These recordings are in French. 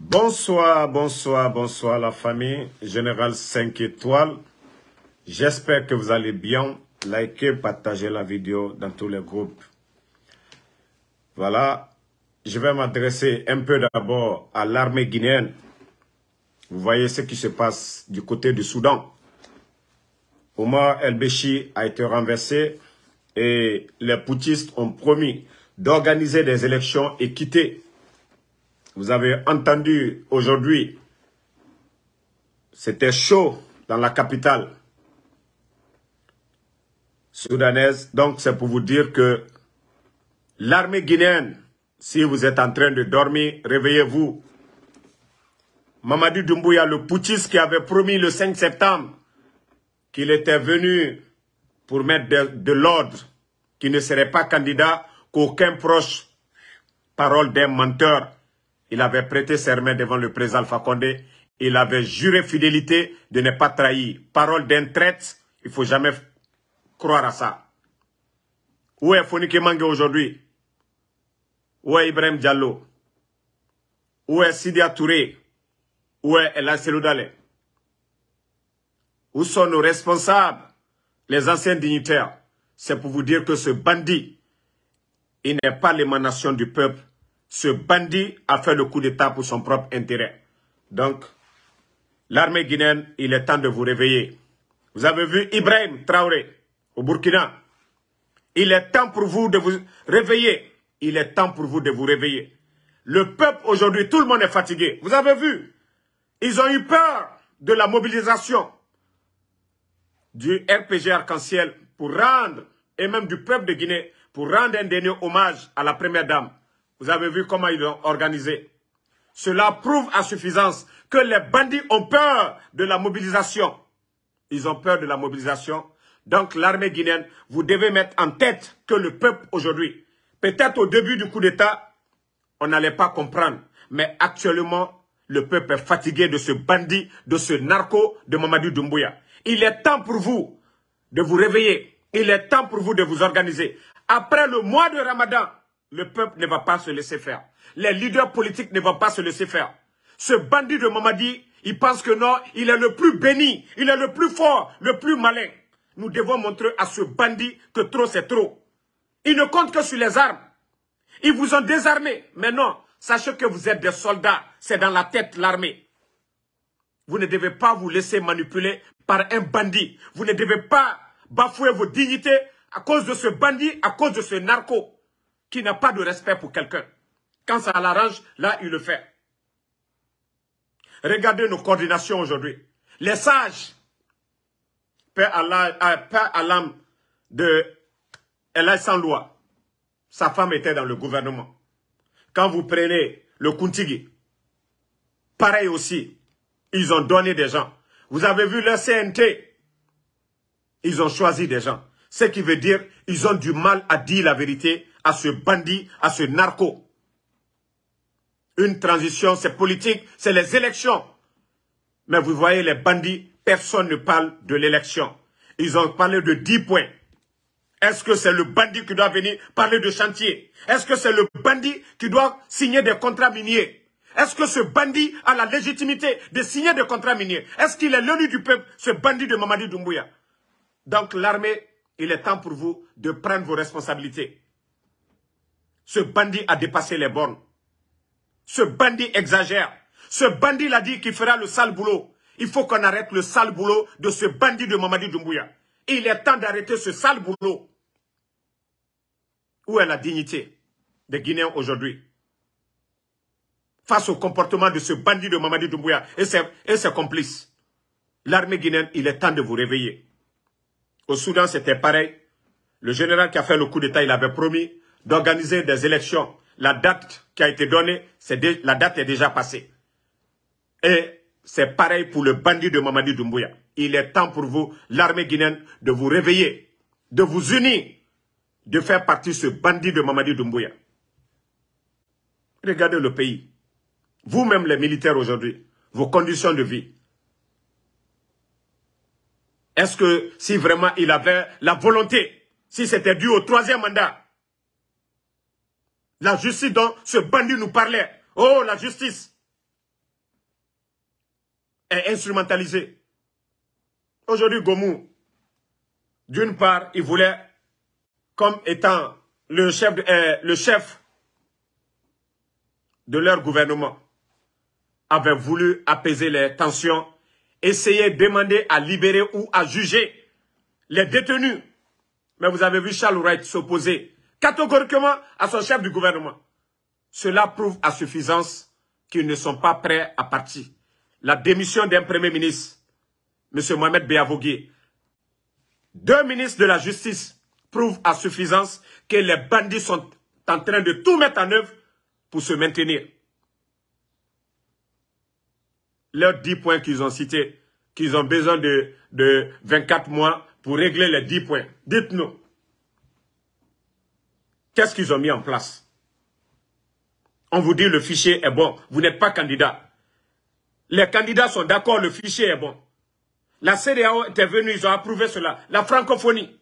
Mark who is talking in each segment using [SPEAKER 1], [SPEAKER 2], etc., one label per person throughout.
[SPEAKER 1] Bonsoir, bonsoir, bonsoir la famille. Général 5 étoiles. J'espère que vous allez bien. Likez, partagez la vidéo dans tous les groupes. Voilà. Je vais m'adresser un peu d'abord à l'armée guinéenne. Vous voyez ce qui se passe du côté du Soudan. Omar El-Béchi a été renversé et les putschistes ont promis d'organiser des élections équitées. Vous avez entendu aujourd'hui, c'était chaud dans la capitale soudanaise. Donc c'est pour vous dire que l'armée guinéenne, si vous êtes en train de dormir, réveillez-vous. Mamadi Doumbouya, le putschiste qui avait promis le 5 septembre qu'il était venu pour mettre de l'ordre, qu'il ne serait pas candidat, qu'aucun proche, parole d'un menteur. Il avait prêté serment devant le président Alpha Condé. Il avait juré fidélité de ne pas trahir. Parole d'un traître, il ne faut jamais croire à ça. Où est Fonike Mange aujourd'hui? Où est Ibrahim Diallo? Où est Sidia Touré? Où est El Seloudale? Où sont nos responsables, les anciens dignitaires? C'est pour vous dire que ce bandit, il n'est pas l'émanation du peuple. Ce bandit a fait le coup d'État pour son propre intérêt. Donc, l'armée guinéenne, il est temps de vous réveiller. Vous avez vu Ibrahim Traoré au Burkina. Il est temps pour vous de vous réveiller. Il est temps pour vous de vous réveiller. Le peuple aujourd'hui, tout le monde est fatigué. Vous avez vu, ils ont eu peur de la mobilisation du RPG Arc-en-Ciel pour rendre, et même du peuple de Guinée, pour rendre un dernier hommage à la première dame. Vous avez vu comment ils l'ont organisé. Cela prouve à suffisance que les bandits ont peur de la mobilisation. Ils ont peur de la mobilisation. Donc l'armée guinéenne, vous devez mettre en tête que le peuple aujourd'hui, peut-être au début du coup d'État, on n'allait pas comprendre. Mais actuellement, le peuple est fatigué de ce bandit, de ce narco de Mamadi Doumbouya. Il est temps pour vous de vous réveiller. Il est temps pour vous de vous organiser. Après le mois de Ramadan, le peuple ne va pas se laisser faire. Les leaders politiques ne vont pas se laisser faire. Ce bandit de Mamadi, il pense que non, il est le plus béni, il est le plus fort, le plus malin. Nous devons montrer à ce bandit que trop c'est trop. Il ne compte que sur les armes. Ils vous ont désarmé. Mais non, sachez que vous êtes des soldats. C'est dans la tête l'armée. Vous ne devez pas vous laisser manipuler par un bandit. Vous ne devez pas bafouer vos dignités à cause de ce bandit, à cause de ce narco qui n'a pas de respect pour quelqu'un. Quand ça l'arrange, là, il le fait. Regardez nos coordinations aujourd'hui. Les sages, paix à l'âme de Elaï Sanloua. Sa femme était dans le gouvernement. Quand vous prenez le Kuntigi, pareil aussi, ils ont donné des gens. Vous avez vu le CNT, ils ont choisi des gens. Ce qui veut dire ils ont du mal à dire la vérité à ce bandit, à ce narco. Une transition, c'est politique, c'est les élections. Mais vous voyez les bandits, personne ne parle de l'élection. Ils ont parlé de 10 points. Est-ce que c'est le bandit qui doit venir parler de chantier? Est-ce que c'est le bandit qui doit signer des contrats miniers? Est-ce que ce bandit a la légitimité de signer des contrats miniers? Est-ce qu'il est l'élu du peuple, ce bandit de Mamadi Doumbouya? Donc l'armée, il est temps pour vous de prendre vos responsabilités. Ce bandit a dépassé les bornes. Ce bandit exagère. Ce bandit l'a dit qu'il fera le sale boulot. Il faut qu'on arrête le sale boulot de ce bandit de Mamadi Doumbouya. Il est temps d'arrêter ce sale boulot. Où est la dignité des Guinéens aujourd'hui? Face au comportement de ce bandit de Mamadi Doumbouya et ses complices. L'armée guinéenne, il est temps de vous réveiller. Au Soudan, c'était pareil. Le général qui a fait le coup d'État, il avait promis d'organiser des élections. La date qui a été donnée, la date est déjà passée. Et c'est pareil pour le bandit de Mamadi Doumbouya. Il est temps pour vous, l'armée guinéenne, de vous réveiller, de vous unir, de faire partie de ce bandit de Mamadi Doumbouya. Regardez le pays. Vous-même les militaires aujourd'hui, vos conditions de vie. Est-ce que si vraiment il avait la volonté, si c'était dû au 3e mandat, la justice dont ce bandit nous parlait, oh la justice, est instrumentalisé. Aujourd'hui, Gomou, d'une part, il voulait, comme étant le chef de leur gouvernement, avait voulu apaiser les tensions, essayer de demander à libérer ou à juger les détenus. Mais vous avez vu Charles Wright s'opposer catégoriquement à son chef du gouvernement. Cela prouve à suffisance qu'ils ne sont pas prêts à partir. La démission d'un premier ministre, M. Mohamed Beavogui, 2 ministres de la justice, prouve à suffisance que les bandits sont en train de tout mettre en œuvre pour se maintenir. Leurs 10 points qu'ils ont cités, qu'ils ont besoin de 24 mois pour régler les 10 points. Dites-nous, qu'est-ce qu'ils ont mis en place? On vous dit le fichier est bon, vous n'êtes pas candidat. Les candidats sont d'accord, le fichier est bon. La CEDEAO est venue, ils ont approuvé cela. La francophonie.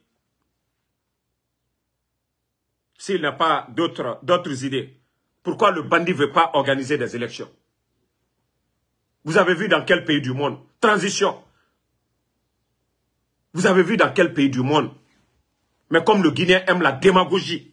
[SPEAKER 1] S'il n'a pas d'autres idées, pourquoi le bandit ne veut pas organiser des élections? Vous avez vu dans quel pays du monde? Transition. Vous avez vu dans quel pays du monde? Mais comme le Guinéen aime la démagogie.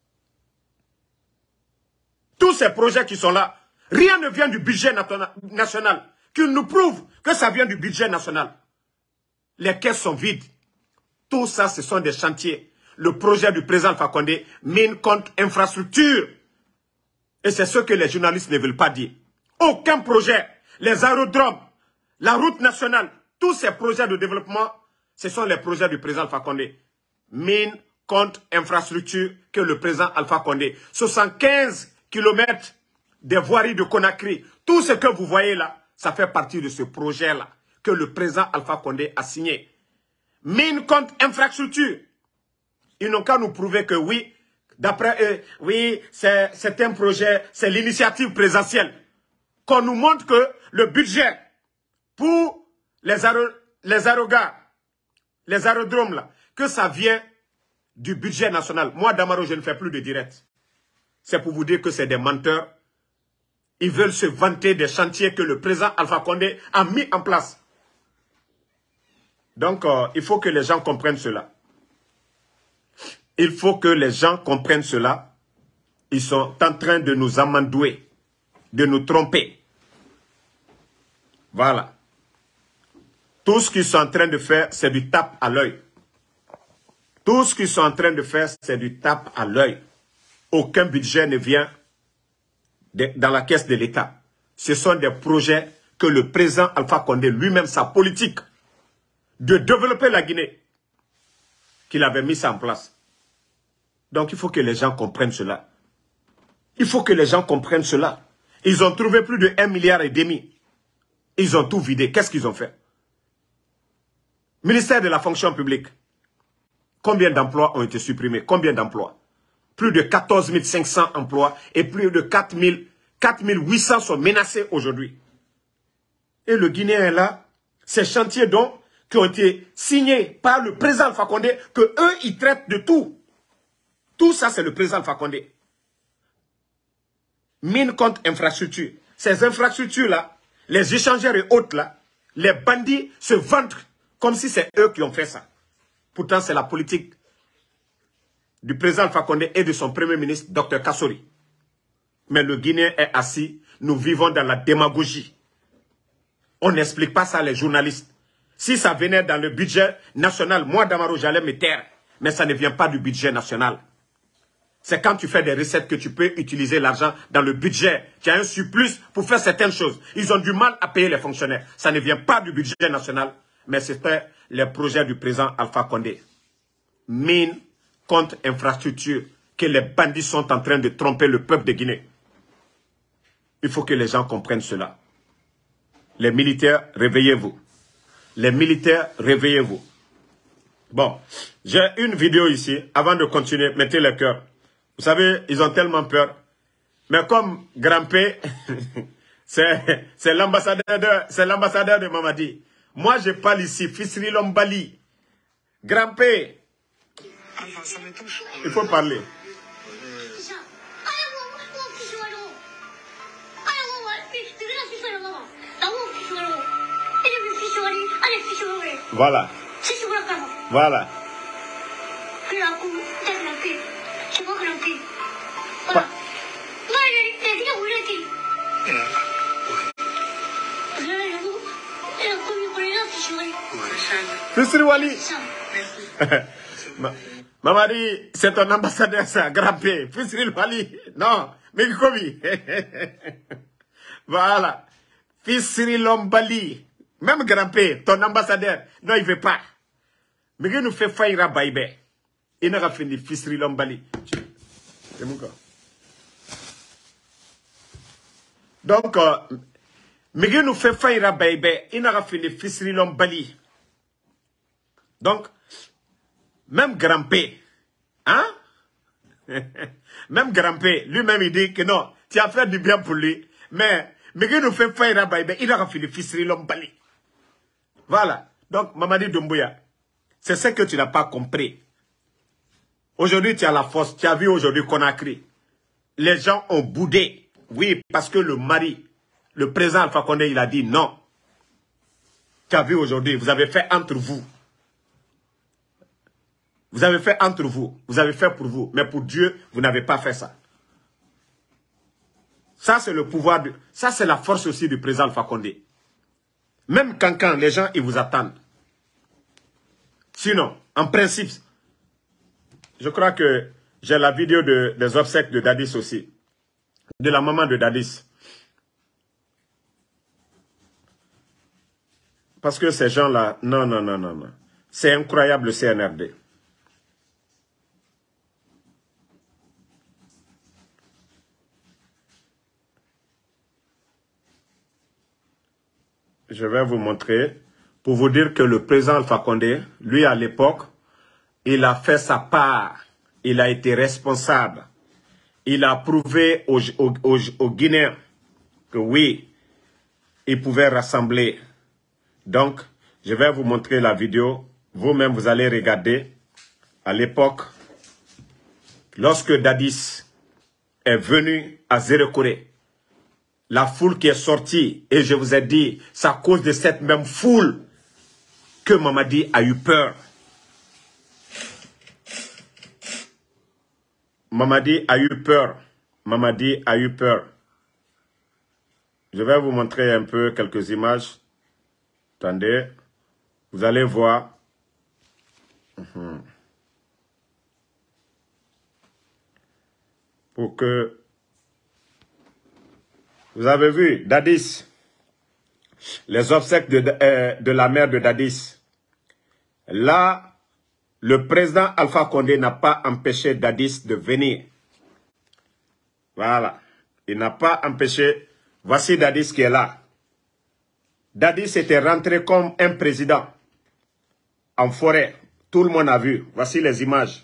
[SPEAKER 1] Tous ces projets qui sont là, rien ne vient du budget national. Qu'ils nous prouvent que ça vient du budget national. Les caisses sont vides. Tout ça, ce sont des chantiers. Le projet du président Alpha Condé, mine contre infrastructure. Et c'est ce que les journalistes ne veulent pas dire. Aucun projet. Les aérodromes, la route nationale, tous ces projets de développement, ce sont les projets du président Alpha Condé. Mine contre infrastructure que le président Alpha Condé. 75 km des voiries de Conakry. Tout ce que vous voyez là, ça fait partie de ce projet-là que le président Alpha Condé a signé. Mine contre infrastructure. Ils n'ont qu'à nous prouver que oui, d'après eux, oui, c'est un projet, c'est l'initiative présidentielle. Qu'on nous montre que le budget pour les aérogares, les aérodromes là, que ça vient du budget national. Moi, Damaro, je ne fais plus de direct. C'est pour vous dire que c'est des menteurs. Ils veulent se vanter des chantiers que le président Alpha Condé a mis en place. Donc, il faut que les gens comprennent cela. Il faut que les gens comprennent cela. Ils sont en train de nous amadouer, de nous tromper. Voilà. Tout ce qu'ils sont en train de faire, c'est du tape à l'œil. Tout ce qu'ils sont en train de faire, c'est du tape à l'œil. Aucun budget ne vient dans la caisse de l'État. Ce sont des projets que le président Alpha Condé, lui-même, sa politique de développer la Guinée, qu'il avait mis ça en place. Donc, il faut que les gens comprennent cela. Il faut que les gens comprennent cela. Ils ont trouvé plus de 1,5 milliard. Ils ont tout vidé. Qu'est-ce qu'ils ont fait? Ministère de la fonction publique. Combien d'emplois ont été supprimés? Combien d'emplois? Plus de 14 500 emplois et plus de 4 800 sont menacés aujourd'hui. Et le Guinéen est là. Ces chantiers donc qui ont été signés par le président Alpha Condé, que eux ils traitent de tout. Tout ça, c'est le président Alpha Condé. Mine contre infrastructure. Ces infrastructures-là, les échangeurs et autres là, les bandits se vantent comme si c'est eux qui ont fait ça. Pourtant, c'est la politique du président Alpha Condé et de son premier ministre, Dr Kassori. Mais le Guinéen est assis, nous vivons dans la démagogie. On n'explique pas ça les journalistes. Si ça venait dans le budget national, moi, Damaro, j'allais me taire. Mais ça ne vient pas du budget national. C'est quand tu fais des recettes que tu peux utiliser l'argent dans le budget. Tu as un surplus pour faire certaines choses. Ils ont du mal à payer les fonctionnaires. Ça ne vient pas du budget national, mais c'était les projets du président Alpha Condé. Mine contre infrastructure, que les bandits sont en train de tromper le peuple de Guinée. Il faut que les gens comprennent cela. Les militaires, réveillez-vous. Les militaires, réveillez-vous. Bon, j'ai une vidéo ici. Avant de continuer, mettez le cœur. Vous savez, ils ont tellement peur. Mais comme Grand-P, c'est l'ambassadeur de Mamadi. Moi, je parle ici, Fisri Lombali. Grand-P. Il faut parler. Voilà. Voilà. Fisri Wali. Mamadi, c'est ton ambassadeur, ça, Grand-P. Fisri Wali. Non, mais Kobi. Voilà. Fisri Lombali. Même Grand-P, ton ambassadeur. Non, il ne veut pas. Mais il nous fait faillir Baïbé. Il n'a pas fini Fisri Lombali. C'est mon corps. Donc, mais il nous fait faillir Baïbé. Il n'a pas fini Fisri Lombali. Donc, même Grand-P, hein? Même Grand-P, lui-même, il dit que non, tu as fait du bien pour lui, mais il nous fait faillir Baïbé. Il n'a pas fini Fisri Lombali. Voilà. Donc, Mamadi Doumbouya, c'est ce que tu n'as pas compris. Aujourd'hui, tu as la force. Tu as vu aujourd'hui Conakry. Les gens ont boudé. Oui, parce que le mari, le président Alpha Condé, il a dit non. Tu as vu aujourd'hui, vous avez fait entre vous. Vous avez fait entre vous. Vous avez fait pour vous. Mais pour Dieu, vous n'avez pas fait ça. Ça, c'est le pouvoir. Ça, c'est la force aussi du président Alpha Condé. Même quand les gens, ils vous attendent. Sinon, en principe, je crois que j'ai la vidéo des obsèques de Dadis aussi. De la maman de Dadis. Parce que ces gens-là, non. C'est incroyable le CNRD. Je vais vous montrer pour vous dire que le président Alpha Condé, lui à l'époque, il a fait sa part. Il a été responsable. Il a prouvé aux Guinéens que oui, il pouvait rassembler. Donc, je vais vous montrer la vidéo. Vous-même, vous allez regarder. À l'époque, lorsque Dadis est venu à Zérekoré, la foule qui est sortie, et je vous ai dit, c'est à cause de cette même foule que Mamadi a eu peur. Mamadi a eu peur. Mamadi a eu peur. Je vais vous montrer un peu quelques images. Attendez. Vous allez voir. Pour que... Vous avez vu, Dadis. Les obsèques de la mère de Dadis. Là, le président Alpha Condé n'a pas empêché Dadis de venir. Voilà. Il n'a pas empêché. Voici Dadis qui est là. Dadis était rentré comme un président en forêt. Tout le monde a vu. Voici les images.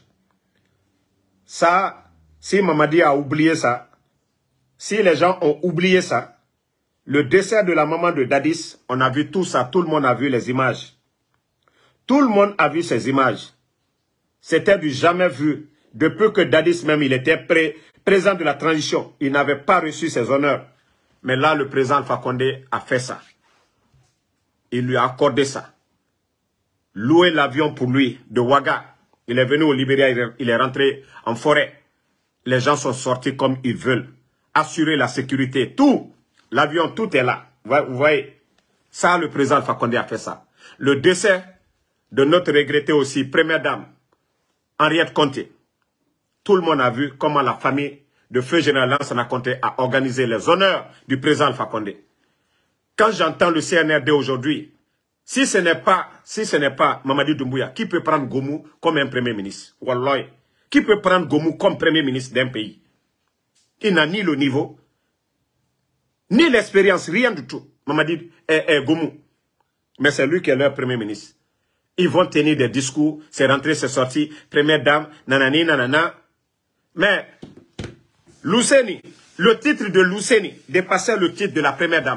[SPEAKER 1] Ça, si Mamadi a oublié ça, si les gens ont oublié ça, le décès de la maman de Dadis, on a vu tout ça. Tout le monde a vu les images. Tout le monde a vu ces images. C'était du jamais vu. Depuis que Dadis même, il était président de la transition, il n'avait pas reçu ses honneurs. Mais là, le président Alpha Condé a fait ça. Il lui a accordé ça. Louer l'avion pour lui, de Ouaga. Il est venu au Libéria, il est rentré en forêt. Les gens sont sortis comme ils veulent. Assurer la sécurité, tout. L'avion, tout est là. Vous voyez, ça, le président Alpha Condé a fait ça. Le décès de notre regrettée aussi, première dame, Henriette Conté. Tout le monde a vu comment la famille de Feu Général Lansana Conté a organisé les honneurs du président Alpha Condé. Quand j'entends le CNRD aujourd'hui, si ce n'est pas Mamadi Doumbouya, qui peut prendre Gomou comme un premier ministre? Wallahi. Qui peut prendre Gomou comme premier ministre d'un pays? Il n'a ni le niveau, ni l'expérience, rien du tout. Mamadi Gomou. Mais c'est lui qui est leur premier ministre. Ils vont tenir des discours, c'est rentré, c'est sorti, première dame, nanani, nanana. Mais, Luseni, le titre de Luseni dépassait le titre de la première dame.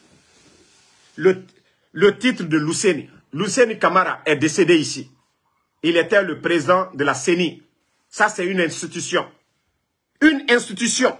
[SPEAKER 1] Le titre de Luseni. Luseni Camara est décédé ici. Il était le président de la CENI. Ça, c'est une institution. Une institution.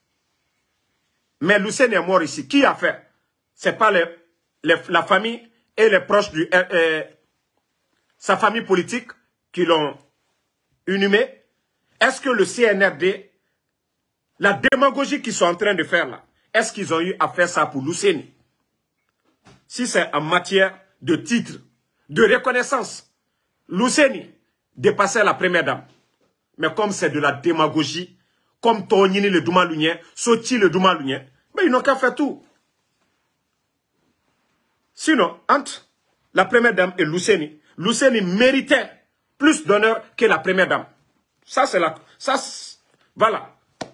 [SPEAKER 1] Mais Luseni est mort ici. Qui a fait? C'est pas la famille et les proches de sa famille politique qui l'ont inhumé. Est-ce que le CNRD, la démagogie qu'ils sont en train de faire là, est-ce qu'ils ont eu à faire ça pour Lousseni? Si c'est en matière de titre, de reconnaissance, Lousseni dépassait la première dame. Mais comme c'est de la démagogie, comme Tonini le Doumalunien, Soti le Doumalunien, mais ils n'ont qu'à faire tout. Sinon, entre la première dame et Lousseni, Lousseni méritait plus d'honneur que la première dame. Ça, c'est la... Ça, voilà.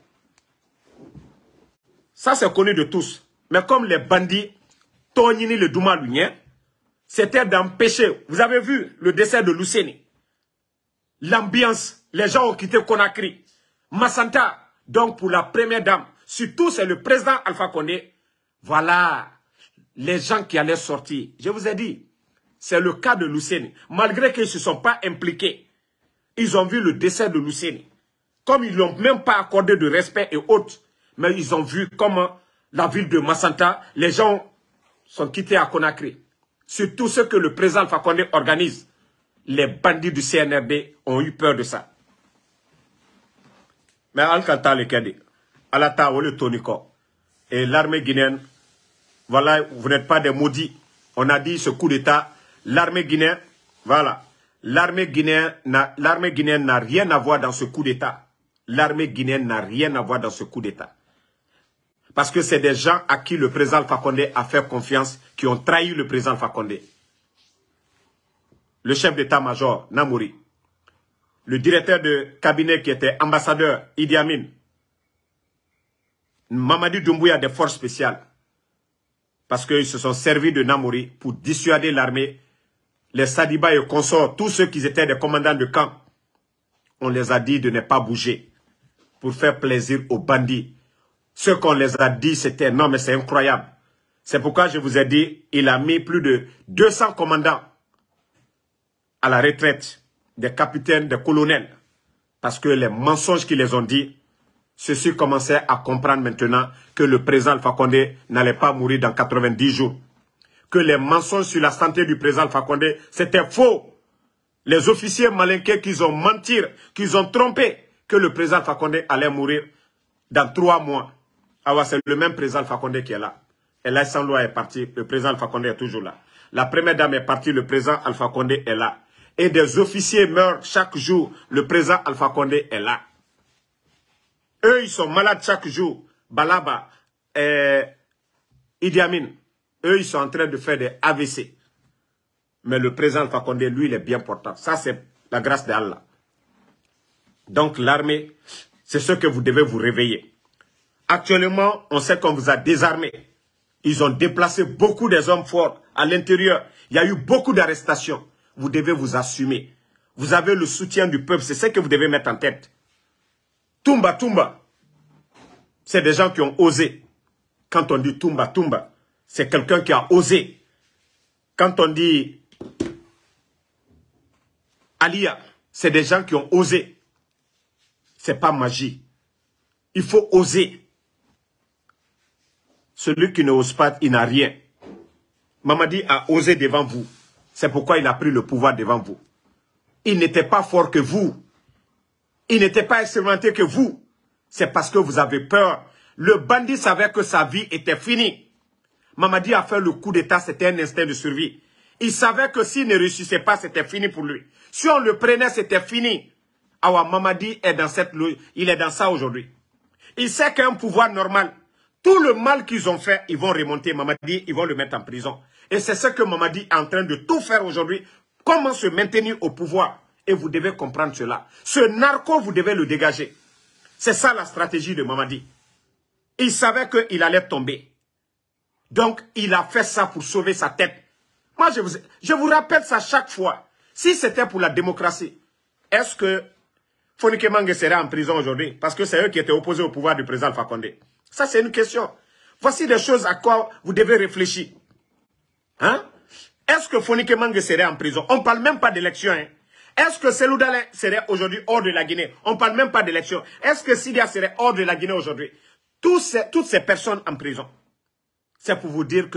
[SPEAKER 1] Ça, c'est connu de tous. Mais comme les bandits, Tonini le Doumalunien, c'était d'empêcher. Vous avez vu le décès de Lousseni. L'ambiance, les gens ont quitté Conakry. Massanta, donc pour la première dame, surtout c'est le président Alpha Condé. Voilà, les gens qui allaient sortir. Je vous ai dit, c'est le cas de Lousseni. Malgré qu'ils ne se sont pas impliqués, ils ont vu le décès de Lousseni. Comme ils ne l'ont même pas accordé de respect et autres, mais ils ont vu comment la ville de Massanta, les gens sont quittés à Conakry. Surtout ce que le président Alpha Condé organise. Les bandits du CNRD ont eu peur de ça. Mais Al-Kanta le Kedi, Alata ou le Toniko, et l'armée guinéenne, voilà, vous n'êtes pas des maudits. On a dit ce coup d'État, l'armée guinéenne, voilà, l'armée guinéenne n'a rien à voir dans ce coup d'État. L'armée guinéenne n'a rien à voir dans ce coup d'État. Parce que c'est des gens à qui le président Alpha Condé a fait confiance, qui ont trahi le président Alpha Condé. Le chef d'état-major, Namouri, le directeur de cabinet qui était ambassadeur, Idi Amin, Mamadi Doumbouya des forces spéciales, parce qu'ils se sont servis de Namouri pour dissuader l'armée, les Sadiba et consorts, tous ceux qui étaient des commandants de camp, on les a dit de ne pas bouger pour faire plaisir aux bandits. Ce qu'on les a dit, c'était non mais c'est incroyable. C'est pourquoi je vous ai dit, il a mis plus de 200 commandants à la retraite, des capitaines, des colonels. Parce que les mensonges qu'ils les ont dit, ceux-ci commençaient à comprendre maintenant que le président Alpha Condé n'allait pas mourir dans 90 jours. Que les mensonges sur la santé du président Alpha Condé, c'était faux. Les officiers malinqués qu'ils ont menti, qu'ils ont trompé, que le président Alpha Condé allait mourir dans 3 mois. Ah ouais, c'est le même président Alpha Condé qui est là. Et là, Sanloa est parti, le président Alpha Condé est toujours là. La première dame est partie, le président Alpha Condé est là. Et des officiers meurent chaque jour, le président Alpha Condé est là. Eux, ils sont malades chaque jour. Balaba, Idi Amin, eux, ils sont en train de faire des AVC. Mais le président Alpha Condé, lui, il est bien portant. Ça, c'est la grâce d'Allah. Donc, l'armée, c'est ce que vous devez vous réveiller. Actuellement, on sait qu'on vous a désarmé. Ils ont déplacé beaucoup des hommes forts à l'intérieur. Il y a eu beaucoup d'arrestations. Vous devez vous assumer. Vous avez le soutien du peuple. C'est ce que vous devez mettre en tête. Toumba, Toumba. C'est des gens qui ont osé. Quand on dit Toumba, Toumba, c'est quelqu'un qui a osé. Quand on dit Alia, c'est des gens qui ont osé. C'est pas magie. Il faut oser. Celui qui n'ose pas, il n'a rien. Mamadi a osé devant vous. C'est pourquoi il a pris le pouvoir devant vous. Il n'était pas fort que vous. Il n'était pas expérimenté que vous. C'est parce que vous avez peur. Le bandit savait que sa vie était finie. Mamadi a fait le coup d'état, c'était un instinct de survie. Il savait que s'il ne réussissait pas, c'était fini pour lui. Si on le prenait, c'était fini. Awa, Mamadi est dans cette logique. Il est dans ça aujourd'hui. Il sait qu'un pouvoir normal, tout le mal qu'ils ont fait, ils vont remonter Mamadi, ils vont le mettre en prison. Et c'est ce que Mamadi est en train de tout faire aujourd'hui. Comment se maintenir au pouvoir. Et vous devez comprendre cela. Ce narco, vous devez le dégager. C'est ça la stratégie de Mamadi. Il savait qu'il allait tomber. Donc, il a fait ça pour sauver sa tête. Moi, je vous rappelle ça chaque fois. Si c'était pour la démocratie, est-ce que Fonike Mange serait en prison aujourd'hui? Parce que c'est eux qui étaient opposés au pouvoir du président Alpha Condé. Ça, c'est une question. Voici des choses à quoi vous devez réfléchir. Hein? Est-ce que Fonike Mange serait en prison? On ne parle même pas d'élection. Hein? Est-ce que Selou Dalein serait aujourd'hui hors de la Guinée? On ne parle même pas d'élection. Est-ce que Sidia serait hors de la Guinée aujourd'hui? Toutes ces personnes en prison. C'est pour vous dire que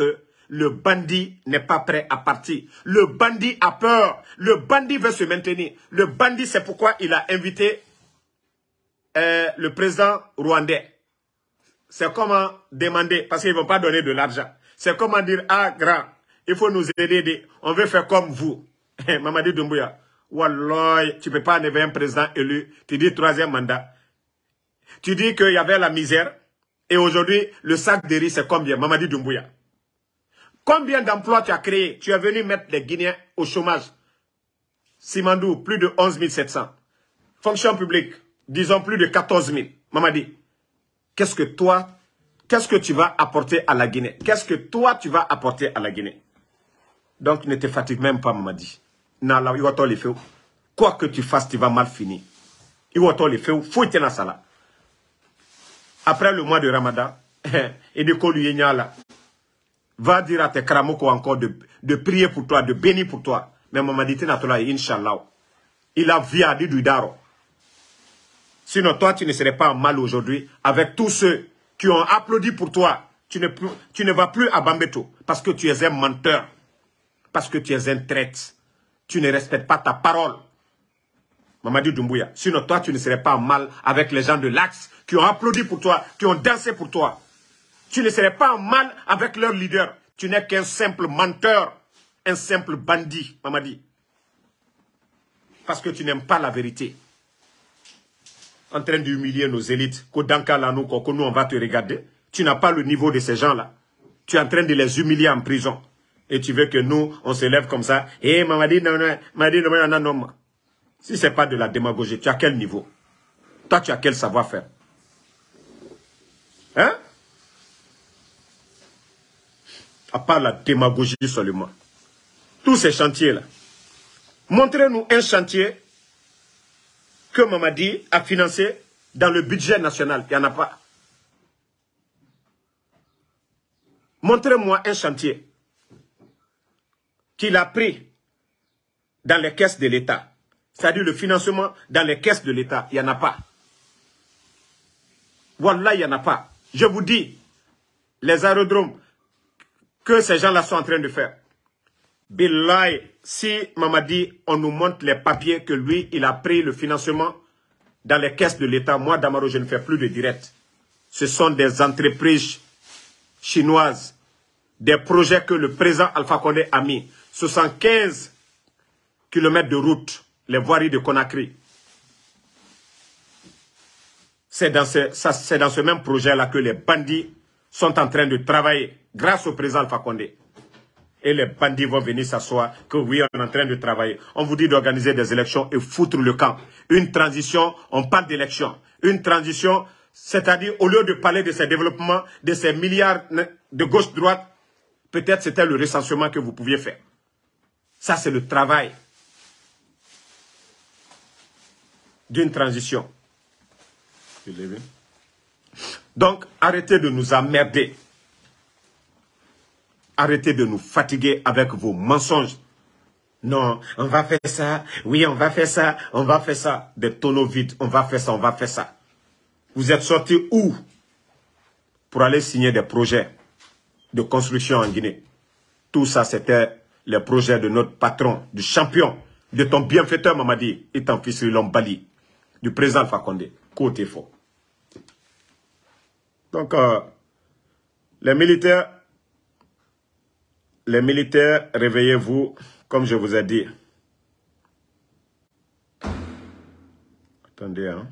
[SPEAKER 1] le bandit n'est pas prêt à partir. Le bandit a peur. Le bandit veut se maintenir. Le bandit, c'est pourquoi il a invité le président rwandais. C'est comment demander, parce qu'ils ne vont pas donner de l'argent. C'est comment dire, ah grand, il faut nous aider, on veut faire comme vous. Mamadi Doumbouya, wallah, tu ne peux pas enlever un président élu, tu dis 3e mandat. Tu dis qu'il y avait la misère, et aujourd'hui, le sac de riz, c'est combien, Mamadi Doumbouya? Combien d'emplois tu as créé? Tu es venu mettre les Guinéens au chômage. Simandou, plus de 11 700. Fonction publique, disons plus de 14 000. Mamadi, qu'est-ce que tu vas apporter à la Guinée? Qu'est-ce que toi, tu vas apporter à la Guinée? Donc, ne te fatigue même pas, Mamadi. Quoi que tu fasses, tu vas mal finir. Après le mois de Ramadan, va dire à tes kramoko encore de prier pour toi, de bénir pour toi. Mais Mamadi, Inch'Allah, il a via du Daro. Sinon, toi, tu ne serais pas en mal aujourd'hui avec tous ceux qui ont applaudi pour toi. Tu ne vas plus à Bambeto parce que tu es un menteur. Parce que tu es un traître. Tu ne respectes pas ta parole. Mamadi Doumbouya. Sinon, toi, tu ne serais pas en mal avec les gens de l'Axe qui ont applaudi pour toi, qui ont dansé pour toi. Tu ne serais pas en mal avec leur leader. Tu n'es qu'un simple menteur, un simple bandit, Mamadi. Parce que tu n'aimes pas la vérité. En train d'humilier nos élites, Kodanka là, nous, on va te regarder. Tu n'as pas le niveau de ces gens-là. Tu es en train de les humilier en prison. Et tu veux que nous, on se lève comme ça. Eh, Mamadi, non. Si ce n'est pas de la démagogie, tu as quel niveau? Toi, tu as quel savoir-faire? Hein? À part la démagogie seulement. Tous ces chantiers-là. Montrez-nous un chantier que Mamadi a financé dans le budget national. Il n'y en a pas. Montrez-moi un chantier qu'il a pris dans les caisses de l'État. C'est-à-dire le financement dans les caisses de l'État. Il n'y en a pas. Wallah, il n'y en a pas. Je vous dis, les aérodromes que ces gens-là sont en train de faire. Billahi, si Mamadi, on nous montre les papiers que lui, il a pris le financement dans les caisses de l'État. Moi, Damaro, je ne fais plus de direct. Ce sont des entreprises chinoises, des projets que le président Alpha Condé a mis. 75 km de route, les voiries de Conakry. C'est dans ce même projet-là que les bandits sont en train de travailler, grâce au président Alpha Condé. Et les bandits vont venir s'asseoir que oui, on est en train de travailler. On vous dit d'organiser des élections et foutre le camp. Une transition, on parle d'élections. Une transition, c'est-à-dire au lieu de parler de ces développements, de ces milliards de gauche-droite, peut-être c'était le recensement que vous pouviez faire. Ça, c'est le travail d'une transition. Donc, arrêtez de nous emmerder. Arrêtez de nous fatiguer avec vos mensonges. Non, on va faire ça. Oui, on va faire ça. On va faire ça. Des tonneaux vides. On va faire ça. On va faire ça. Vous êtes sortis où? Pour aller signer des projets de construction en Guinée. Tout ça, c'était les projets de notre patron, du champion, de ton bienfaiteur Mamadi, et ton fils Lombali, du président Alpha Condé. Côté fort. Donc, les militaires, réveillez-vous, comme je vous ai dit. Attendez, hein.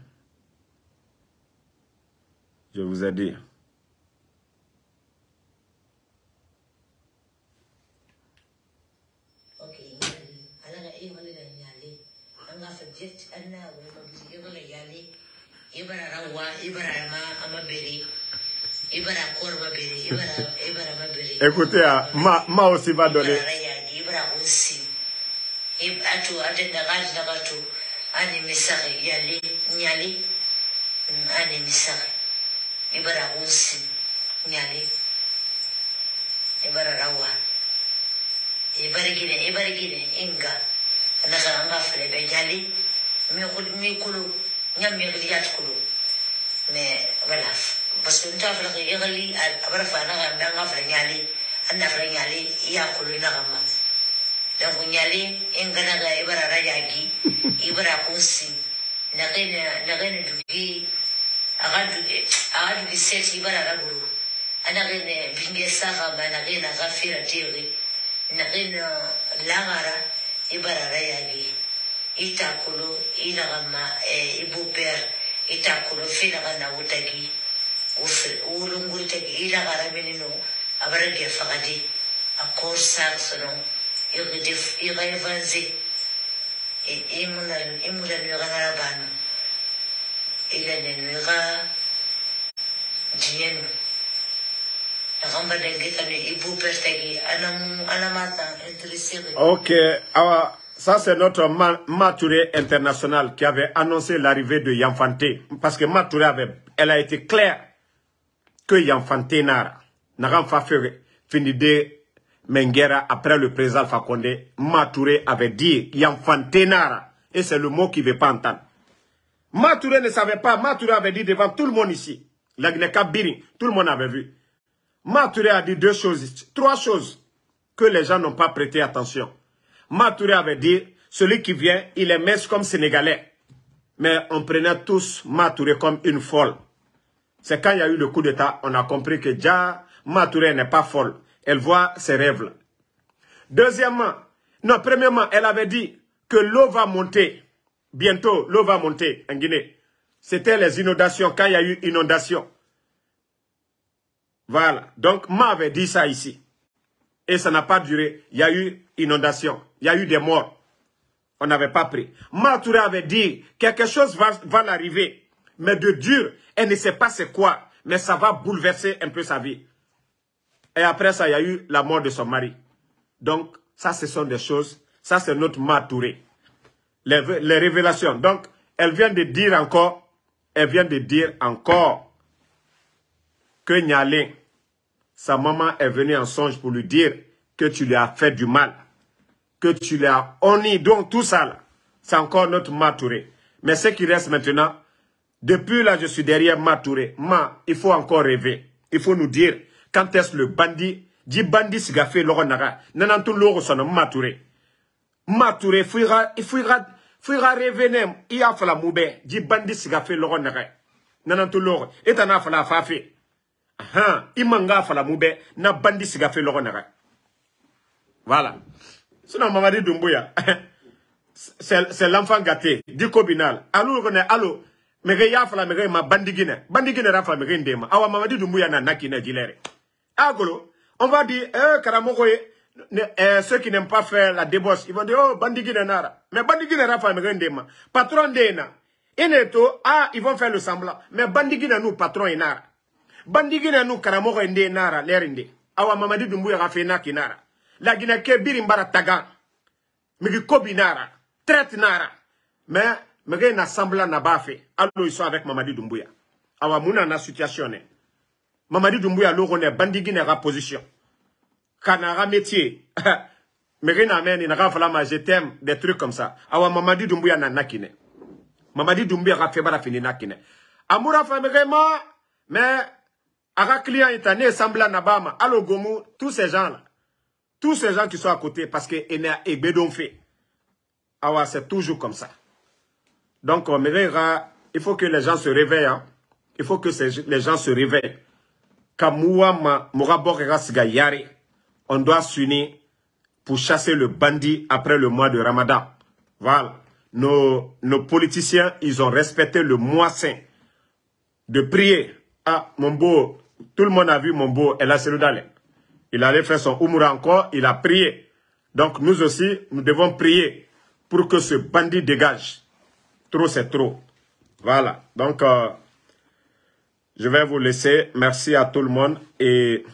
[SPEAKER 1] Je vous ai dit. Écoutez, ma aussi va donner.
[SPEAKER 2] Mais voilà, parce que nous avons fait anafra nyali iya kulina kama donc nyali engana ga ibara rayagi ibara kunsi nagene dugi agadu set ibara raburu anagene binge saka banagena gafira tiri nagene langara ibara rayagi itakulu inagama ibuper itakulu fina kana utagi ulunguri tagi inagara menino abarage fakadi akorsa sono igavanzi imula nyoga bana ile nyoga jienu agamba dengi kani ibuper tagi anamata intéressé.
[SPEAKER 1] Ok, alors ça c'est notre Matouré international qui avait annoncé l'arrivée de Yanfanté. Parce que Matouré elle a été claire que Yanfanté n'a pas fait finir Menguera après le président Alpha Condé. Matouré avait dit Yanfanté Nara. Et c'est le mot qu'il ne veut pas entendre. Matouré ne savait pas. Matouré avait dit devant tout le monde ici. La Guinée-Cap-Biri, tout le monde avait vu. Matouré a dit trois choses que les gens n'ont pas prêté attention. Matouré avait dit, celui qui vient, il est mince comme Sénégalais. Mais on prenait tous Matouré comme une folle. C'est quand il y a eu le coup d'État, on a compris que déjà, Matouré n'est pas folle. Elle voit ses rêves là. Deuxièmement, non, premièrement, elle avait dit que l'eau va monter. Bientôt, l'eau va monter en Guinée. C'était les inondations, quand il y a eu inondation. Voilà. Donc, Ma avait dit ça ici. Et ça n'a pas duré. Il y a eu inondation. Il y a eu des morts. On n'avait pas pris. Matouré avait dit quelque chose va l'arriver. Mais de dur, elle ne sait pas c'est quoi. Mais ça va bouleverser un peu sa vie. Et après ça, il y a eu la mort de son mari. Donc, ça, ce sont des choses. Ça, c'est notre Matouré. Les révélations. Donc, elle vient de dire encore que Nyalé, sa maman est venue en songe pour lui dire que tu lui as fait du mal, que tu lui as honni. Donc tout ça, là, c'est encore notre Matouré. Mais ce qui reste maintenant, depuis là, je suis derrière Matouré. Il faut encore rêver. Il faut nous dire quand est-ce le bandit, dit bandit siga fait l'oro naga, nanantou l'oro son Matouré. Matouré, fuira revenir, il a fait la moube, dit bandit siga fait l'oro naga, nanantou l'oro, et t'en a fait la fafe. Imanga fala moube na bandi siga fe logo naga. Voilà. Sinon Mamadi Doumbouya c'est l'enfant gâté du Kobinal. Allo connaît allo mege ya fala mege ma bandigine rafa mege ndema. Awa Mamadi Doumbouya na nakina dilere. Agolo, on va dire Karamoko ceux qui n'aiment pas faire la débauche, ils vont dire oh bandigine nara. Mais bandigine rafa mege ndema. Patron dena. Ineto ils vont faire le semblant. Mais bandigine nous patron inara. Bandigina nous karamoko ende nara lerinde. Awa Mamadi Doumbouya rafena kinara. La Guinée ke birimbara tagan. Migi kobi nara. Traite nara. Mais migi na semblant na bafe. Allo ils sont avec Mamadi Doumbouya. Awa mouna na situation ne. Mamadi Doumbouya lorone bandigina ra position. Kanara métier. Migi na meni na rafala je t'aime des trucs comme ça. Awa Mamadi Doumbouya na nakine. Mamadi Doumbouya rafebara fini nakine. Amoura fa migi mais Aga client itané semblant Nabama, Allo Gomu, tous ces gens-là, tous ces gens qui sont à côté, parce que et Bédon fait. Ah c'est toujours comme ça. Donc, il faut que les gens se réveillent. Hein. Il faut que les gens se réveillent. On doit s'unir pour chasser le bandit après le mois de Ramadan. Voilà. Nos politiciens, ils ont respecté le mois saint de prier. Ah, mon beau. Tout le monde a vu mon beau El Seloudale. Il allait faire son Umura encore, il a prié. Donc nous aussi, nous devons prier pour que ce bandit dégage. Trop, c'est trop. Voilà. Donc, je vais vous laisser. Merci à tout le monde. Et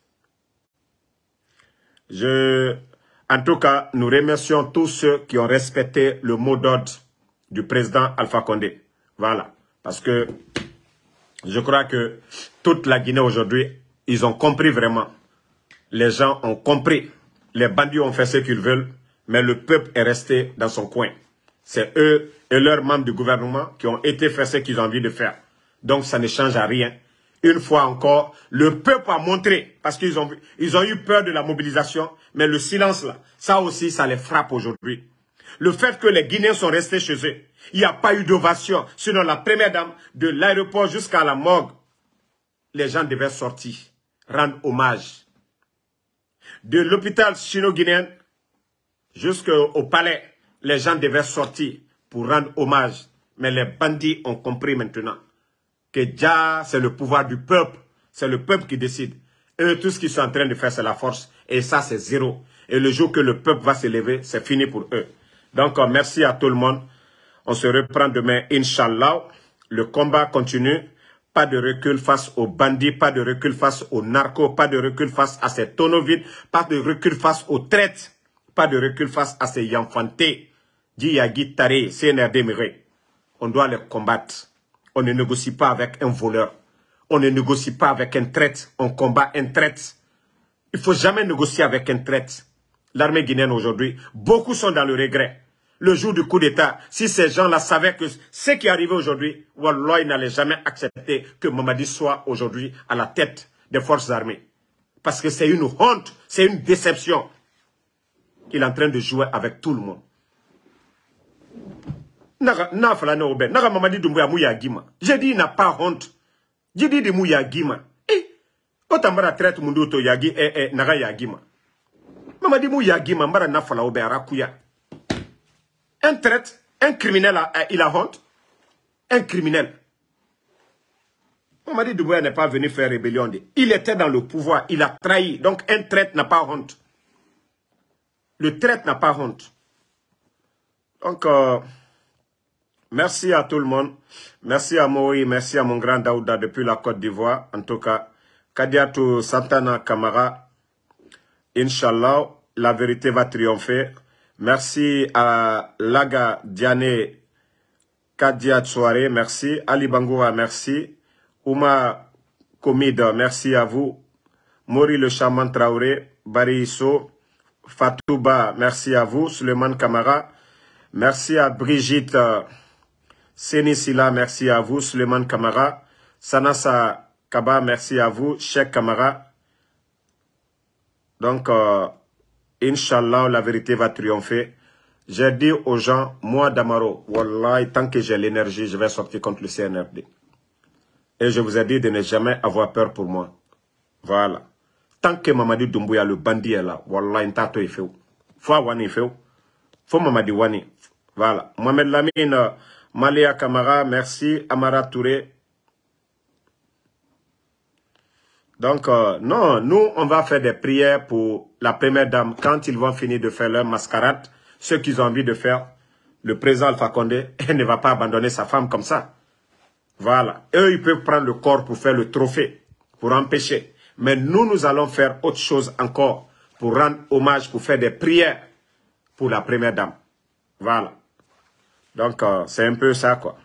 [SPEAKER 1] en tout cas, nous remercions tous ceux qui ont respecté le mot d'ordre du président Alpha Condé. Voilà. Parce que je crois que toute la Guinée aujourd'hui, ils ont compris vraiment. Les gens ont compris. Les bandits ont fait ce qu'ils veulent, mais le peuple est resté dans son coin. C'est eux et leurs membres du gouvernement qui ont été faire ce qu'ils ont envie de faire. Donc ça ne change à rien. Une fois encore, le peuple a montré, parce qu'ils ont eu peur de la mobilisation, mais le silence là, ça aussi, ça les frappe aujourd'hui. Le fait que les Guinéens sont restés chez eux, il n'y a pas eu d'ovation, sinon la première dame, de l'aéroport jusqu'à la morgue, les gens devaient sortir, rendre hommage. De l'hôpital sino-guinéen jusqu'au palais, les gens devaient sortir pour rendre hommage. Mais les bandits ont compris maintenant que déjà, c'est le pouvoir du peuple. C'est le peuple qui décide. Eux, tout ce qu'ils sont en train de faire, c'est la force. Et ça, c'est zéro. Et le jour que le peuple va se lever, c'est fini pour eux. Donc, merci à tout le monde. On se reprend demain, Inch'Allah. Le combat continue. Pas de recul face aux bandits, pas de recul face aux narcos, pas de recul face à ces tonneaux vides, pas de recul face aux traites, pas de recul face à ces yanfantés. Djiyagi Tare, CNRD Mire. On doit les combattre. On ne négocie pas avec un voleur. On ne négocie pas avec un traite. On combat un traite. Il ne faut jamais négocier avec un traite. L'armée guinéenne aujourd'hui, beaucoup sont dans le regret. Le jour du coup d'État, si ces gens-là savaient que ce qui est arrivé aujourd'hui, Wallah, ils n'allaient jamais accepter que Mamadi soit aujourd'hui à la tête des forces armées. Parce que c'est une honte, c'est une déception. Il est en train de jouer avec tout le monde. J'ai dit il n'a pas honte. J'ai dit de Mouya Gima. Otambara traite Munduto Yagi Naga Yagima. Mamadi Mouya Gima, Mbara Nafala Obe Arakuya. Un traite, un criminel, il a honte. Un criminel. Mamadi Doumbouya n'est pas venu faire rébellion. Il était dans le pouvoir, il a trahi. Donc un traite n'a pas honte. Le traite n'a pas honte. Donc, merci à tout le monde. Merci à Moïse, merci à mon grand Daouda depuis la Côte d'Ivoire. En tout cas, Kadiatou Santana Kamara. Inch'Allah, la vérité va triompher. Merci à Laga Diane Kadia Tsouare, merci. Ali Bangoura, merci. Ouma Komid, merci à vous. Mori le Chaman Traoré, Bari Isso, Fatouba, merci à vous. Suleiman Kamara, merci à Brigitte Senisila, merci à vous. Suleiman Kamara, Sanasa Kaba, merci à vous. Cheikh Kamara. Donc, Inch'Allah, la vérité va triompher. J'ai dit aux gens, moi Damaro, Wallah, tant que j'ai l'énergie, je vais sortir contre le CNRD. Et je vous ai dit de ne jamais avoir peur pour moi. Voilà. Tant que Mamadi Doumbouya, le bandit est là, Wallah, il tato il fait. Faut Wani il fait. Faut Mamadi Wani. Voilà. Mohamed Lamine, Malia Kamara, merci. Amara Touré. Donc, non, nous, on va faire des prières pour la première dame. Quand ils vont finir de faire leur mascarade, ce qu'ils ont envie de faire, le président Alpha Condé ne va pas abandonner sa femme comme ça. Voilà. Eux, ils peuvent prendre le corps pour faire le trophée, pour empêcher. Mais nous, nous allons faire autre chose encore pour rendre hommage, pour faire des prières pour la première dame. Voilà. Donc, c'est un peu ça, quoi.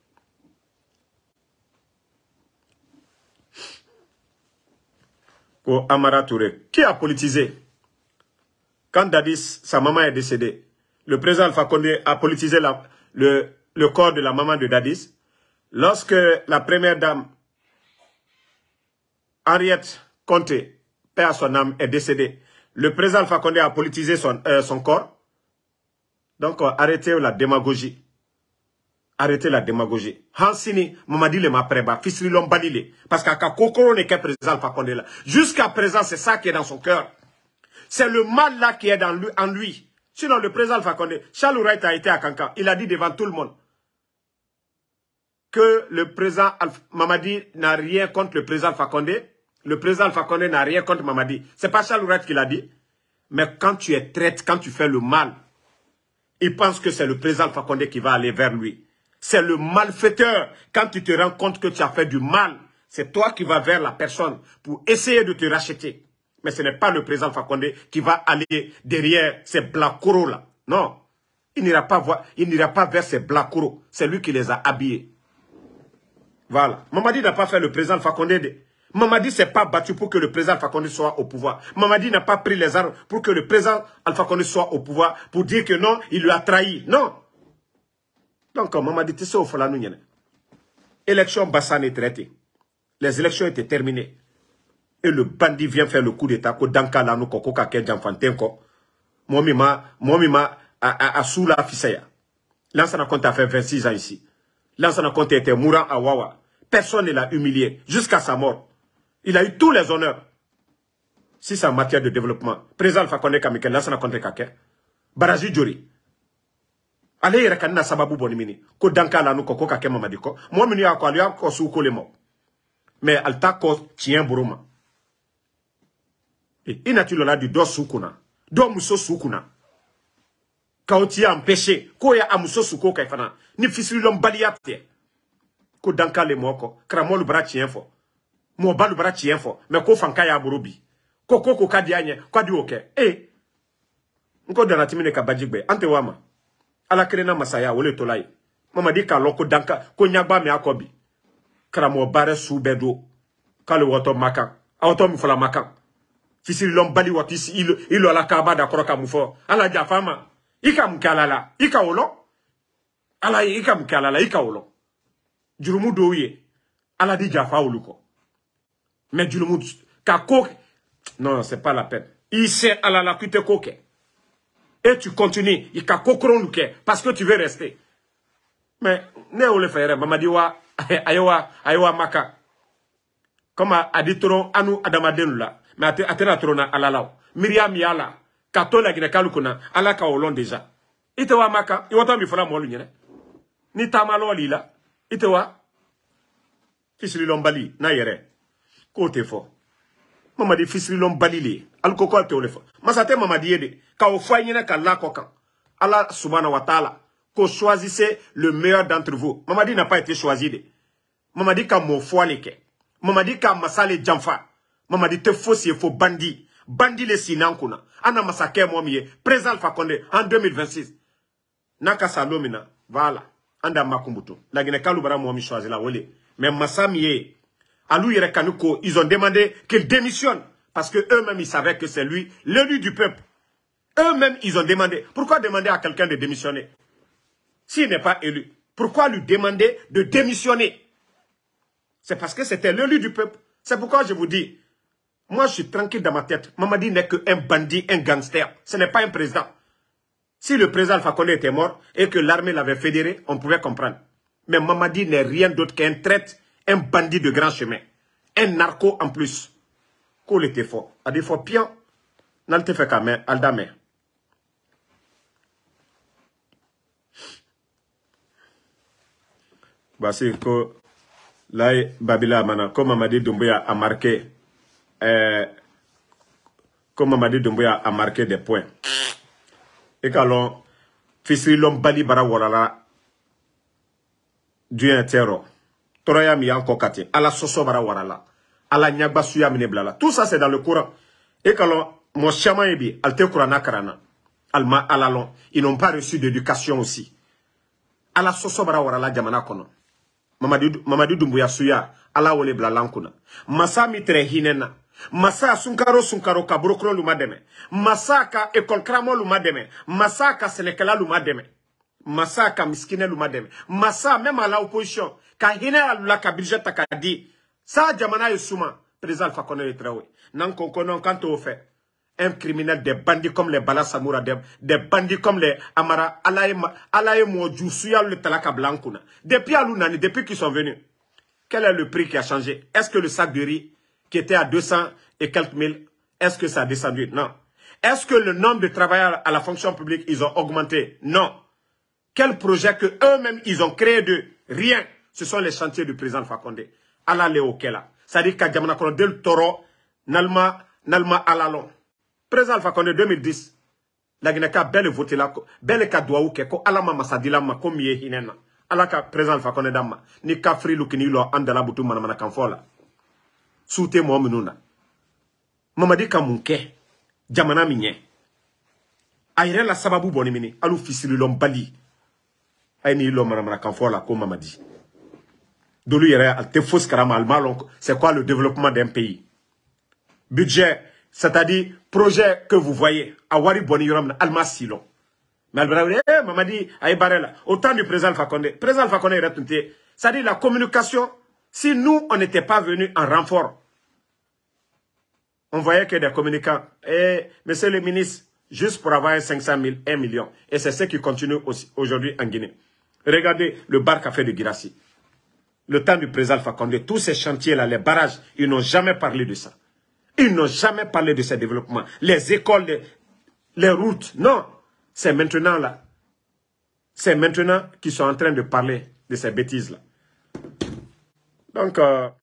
[SPEAKER 1] Pour Amara Touré. Qui a politisé? Quand Dadis, sa maman est décédée, le président Alpha Condé a politisé le corps de la maman de Dadis. Lorsque la première dame, Henriette Conté, paix à son âme, est décédée, le président Alpha Condé a politisé son corps. Donc, arrêtez la démagogie. Arrêtez la démagogie. Hansini, Mamadi le Mapreba, Fisri Lombanile. Parce qu'à Kokoro n'est qu'un président Alpha Condé là. Jusqu'à présent, c'est ça qui est dans son cœur. C'est le mal là qui est en lui. Sinon, le président Alpha Condé, Charles Wright a été à Kankan. Il a dit devant tout le monde que le président Mamadi n'a rien contre le président Alpha Condé. Le président Alpha Condé n'a rien contre Mamadi. C'est pas Charles Wright qui l'a dit. Mais quand tu es traite, quand tu fais le mal, il pense que c'est le président Alpha Condé qui va aller vers lui. C'est le malfaiteur. Quand tu te rends compte que tu as fait du mal, c'est toi qui vas vers la personne pour essayer de te racheter. Mais ce n'est pas le président Alpha Condé qui va aller derrière ces blacouros là. Non. Il n'ira pas vers ces blacouros. C'est lui qui les a habillés. Voilà. Mamadi n'a pas fait le président Alpha Condé. Mamadi ne s'est pas battu pour que le président Alpha Condé soit au pouvoir. Mamadi n'a pas pris les armes pour que le président Alpha Condé soit au pouvoir pour dire que non, il lui a trahi. Non. Donc, Mamadi, tu sais au Falanou. Élection Bassane est traitée. Les élections étaient terminées. Et le bandit vient faire le coup d'état. Ko danka la nou koko kake janfanten ko. Moi-même, à sous la fisaya. Lansana Conté a fait 26 ans ici. Lansana Conté était mourant à Wawa. Personne ne l'a humilié jusqu'à sa mort. Il a eu tous les honneurs. Si c'est en matière de développement. Président Alpha Condé Kamike, Lansana Conté kake. Baraji Djori. Allez, Rakanina Sababu Bonimini. Ko danka la nou koko kake mamadiko. Moi, minu ya kwa liya ko sou ko le mo. Mais alta ko tien buruma. Et inatilo la du do soukuna. Do muso soukuna. Quand tu as empêché, ko ya amuso souko kaifana. Ni fisili lombaliate. Ko danka le moko. Kramo le bras tien fo. Mo ba le bras tien fo. Mais ko fanka ya burubi. Ko kadianye. Kwa di oke. Nko danatimine ka bajigbe. Ante wama. Ala krena masaya wole tolai. Mama di ka loko danka. Ko nyagba me akobi. Kramo bare sou bedo. Kale woto makan. Auto mi fola makan. Fisili lombali watisi ilo ala kaba da kroka mufo. Ala jafama. Ika mkalala. Ika olo. Ala ika mkalala. Ika olo. Jurumu doye. Ala di jafa oluko. Mais jurumu ka koke. Non, c'est pas la peine. Il sait ala la kute koke. Et tu continues. Il ka kokron luke. Parce que tu veux rester. Mais, ne ole faire. Mamadi wa. Ayowa maka. Comme a dit Toron, anu adamadenu la. Mais atena trona alalao. Miriam yala. Katola gine kalukuna. Ala ka olon déjà. Itewa maka. Iwata mi fola molu nyene. Ni tamalo lila. Itewa. Fisili lombali. Na yere. Kote fo. Mamadi fisili lombali li. Alukoko te ole fo. Masate mamadi yede. Ka ofwa nyene ka la kokan. Allah subhanahu wa ta'ala. Ko choisissez le meilleur d'entre vous. Mamadi n'a pas été choisi de. Mamadi ka mo fwa leke. Mamadi ka masale jamfa. Mamadi te faux si faux bandi. Bandi le sinankuna. Ana masake momiye. Président Alpha Condé en 2026. Naka salomina. Voilà. Anda makumbutu. La guinée kalubara momi choisi la wole. Mais masamiye. Alou yere kanuko. Ils ont demandé qu'il démissionne. Parce que eux-mêmes ils savaient que c'est lui, l'élu du peuple. Eux-mêmes ils ont demandé. Pourquoi demander à quelqu'un de démissionner? S'il n'est pas élu. Pourquoi lui demander de démissionner? C'est parce que c'était l'élu du peuple. C'est pourquoi je vous dis, moi je suis tranquille dans ma tête. Mamadi n'est qu'un bandit, un gangster. Ce n'est pas un président. Si le président Alpha Condé était mort et que l'armée l'avait fédéré, on pouvait comprendre. Mais Mamadi n'est rien d'autre qu'un traître, un bandit de grand chemin. Un narco en plus. Qu'on était fort. A des fois, pion, n'alte fait qu'à main, aldame. Bah, c'est que là, Babila Mana, comme Mamadi Doumbouya a marqué, des points. Et quand Fisri l'homme bali bara warala, du intero, Toraya mi encore kati, ala soso bara warala, ala nyagba suya mine blala. Tout ça c'est dans le Coran. Et quand mon chaman ebi, alte Kurana karana, alma alalon, ils n'ont pas reçu d'éducation aussi. Ala soso bara warala jamana kono. Mamadi Doumbouya suya, ala wole blalankuna. Masa mitre hinena. Masa sunkaro kaburokron luma deme. Masa ka ekol kramo luma deme. Masa ka senekala luma deme. Masa ka miskine luma deme. Masa même à l'opposition. Ka hine la ka budget ka di. Sa jamana yusuma. Président Alpha Condé le traoué. Nan konkonon quand on fait. Un criminel, des bandits comme les Bala Samoura, des bandits comme les Amara, Alaye Moju, Suya le Talaka Blankuna. Depuis Alounani, depuis qu'ils sont venus, quel est le prix qui a changé? Est-ce que le sac de riz qui était à 200 et quelques mille, est-ce que ça a descendu? Non. Est-ce que le nombre de travailleurs à la fonction publique, ils ont augmenté? Non. Quel projet que eux-mêmes, ils ont créé de rien? Ce sont les chantiers du président Alpha Condé. Ala Leo Kela. C'est-à-dire qu'à Djamana Kono del Toro, Nalma Alalon. Président Alpha Condé 2010, la Guinée-Ka belle voté là, belle ka douaou ko alama masadila ma comme yé hinena. Alaka président Alpha Condé dama, ni ka free lukini lo andala butu manamana kanfola. Soute mo menuna. Mamadi ka munke, jamana minye. Ayre la sababu bonimini, alu fisili lombali. Ayni lo manamana kanfola ko mamadi. Dolu yere alte fausse karama almalon, c'est quoi le développement d'un pays? Budget. C'est-à-dire, projet que vous voyez, à Wari Boniram, Alma Silon. Mais Albrahim, Mamadi, Aïbarela, au temps du président Alpha Condé. Président Alpha Condé est retenté. C'est-à-dire, la communication Si nous, on n'était pas venus en renfort, on voyait que des communicants, monsieur le ministre, juste pour avoir 500 000, 1 million. Et c'est ce qui continue aujourd'hui en Guinée. Regardez le bar café de Guirassy. Le temps du président Alpha Condé, tous ces chantiers-là, les barrages, ils n'ont jamais parlé de ça. Ils n'ont jamais parlé de ces développements. Les écoles, les routes, non. C'est maintenant là. C'est maintenant qu'ils sont en train de parler de ces bêtises-là. Donc,